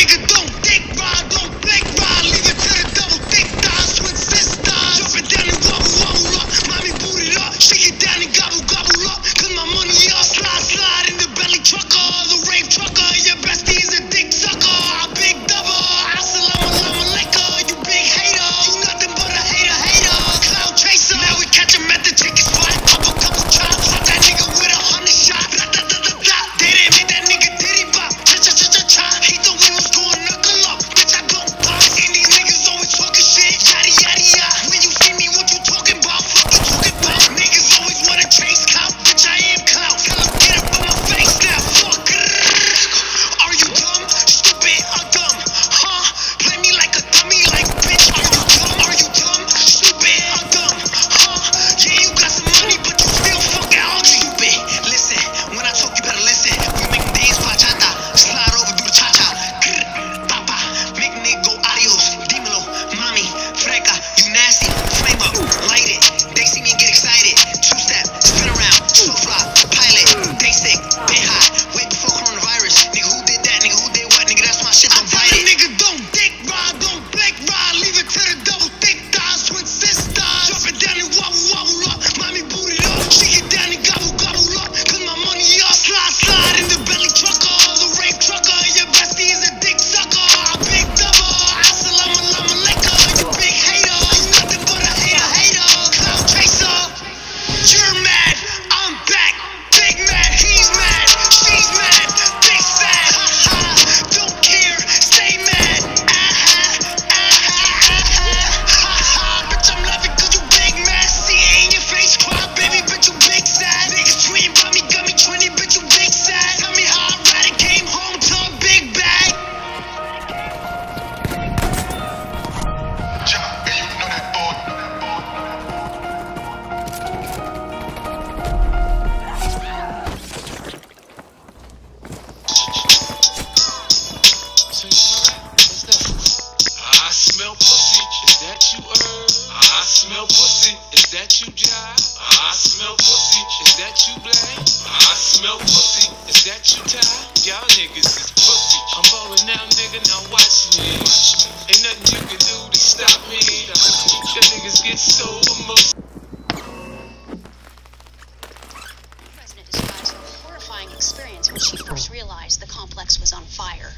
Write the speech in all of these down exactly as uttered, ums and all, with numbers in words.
When she first realized the complex was on fire.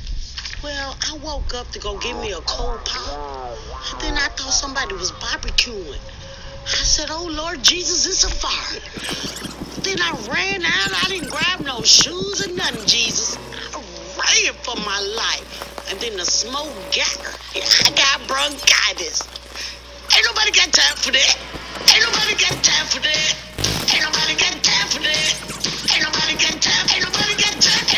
Well, I woke up to go get me a cold pop, and then I thought somebody was barbecuing. I said, oh, Lord Jesus, it's a fire. Then I ran out. I didn't grab no shoes or nothing, Jesus. I ran for my life. And then the smoke got her. I got bronchitis. Ain't nobody got time for that. Ain't nobody got time for that. Ain't nobody got time for that. Ain't nobody got time. Ain't nobody got time.